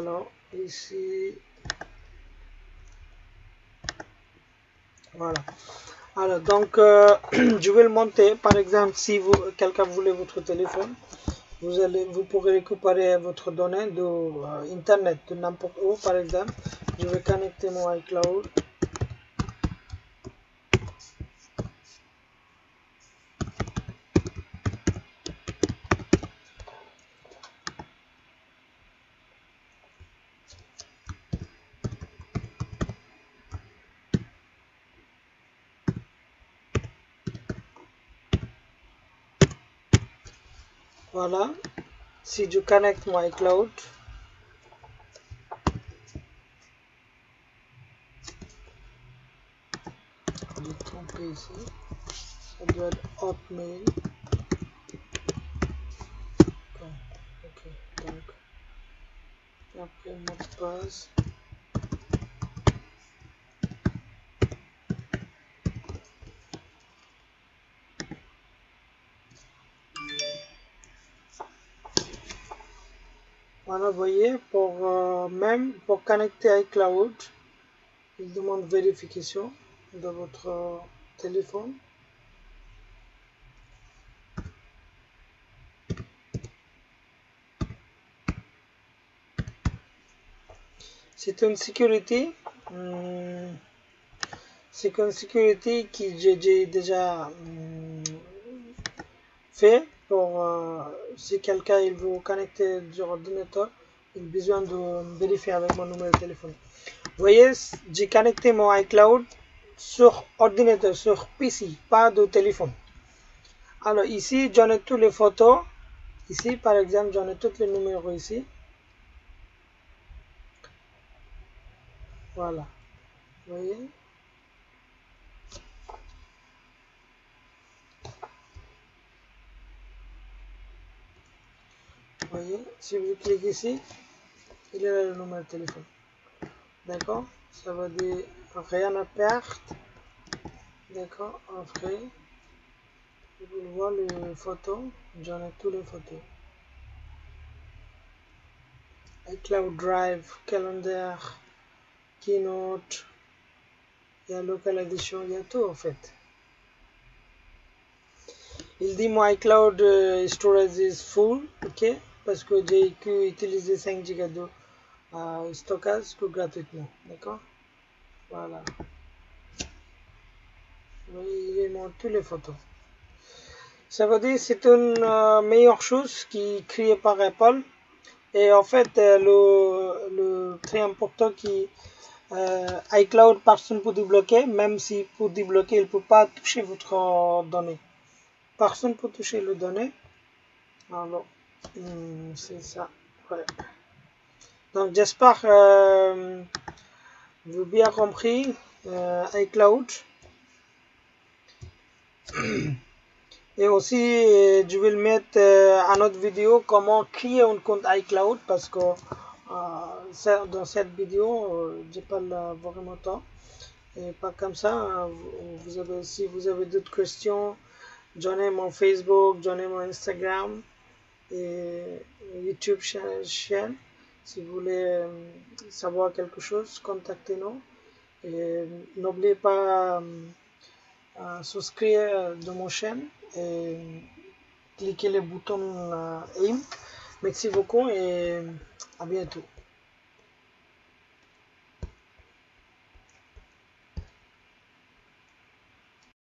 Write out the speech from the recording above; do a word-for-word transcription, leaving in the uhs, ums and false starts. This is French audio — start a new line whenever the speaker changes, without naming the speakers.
Alors ici, voilà. Alors donc euh, je vais le monter. Par exemple, si vous quelqu'un voulait votre téléphone, vous allez vous pourrez récupérer votre donnée de euh, internet de n'importe où. Par exemple, je vais connecter mon iCloud. Voilà, si je connecte mon iCloud, je vais tromper ici, ça doit être Hotmail. Ok, donc après mot de passe. Voilà, vous voyez, pour euh, même pour connecter iCloud, il demande vérification de votre euh, téléphone. C'est une sécurité, hum, c'est une sécurité qui j'ai déjà hum, fait pour euh, si quelqu'un il veut connecter sur ordinateur, il a besoin de vérifier avec mon numéro de téléphone. Vous voyez, j'ai connecté mon iCloud sur ordinateur, sur P C, pas de téléphone. Alors ici, j'en ai toutes les photos. Ici, par exemple, j'en ai tous les numéros ici. Voilà. Vous voyez? Vous voyez? Si vous cliquez ici, il est là le numéro de téléphone. D'accord? Ça va dire rien à perdre. D'accord? Après, vous voyez les photos. J'en ai toutes les photos. iCloud Drive, Calendar, Keynote, il y a Local Edition, il y a tout en fait. Il dit mon iCloud uh, storage is full, ok, parce que j'ai pu utiliser cinq giga de uh, stockage gratuitement, d'accord. Voilà. Oui, il montre toutes les photos. Ça veut dire c'est une uh, meilleure chose qui est créée par Apple. Et en fait, euh, le, le très important qui euh, iCloud, personne ne peut débloquer, même si pour débloquer, il ne peut pas toucher votre euh, donnée. Personne ne peut toucher les données. Alors, hmm, c'est ça. Ouais. Donc, j'espère que euh, vous avez bien compris euh, iCloud. Et aussi, euh, je vais le mettre euh, à notre vidéo comment créer un compte iCloud parce que euh, dans cette vidéo, euh, j'ai pas la, vraiment temps. Et pas comme ça. Euh, vous avez, si vous avez d'autres questions, j'en ai mon Facebook, j'en ai mon Instagram et YouTube chaîne. Si vous voulez euh, savoir quelque chose, contactez-nous. Et n'oubliez pas euh, souscrire de mon chaîne et cliquez le bouton euh, aim. Merci beaucoup et à bientôt.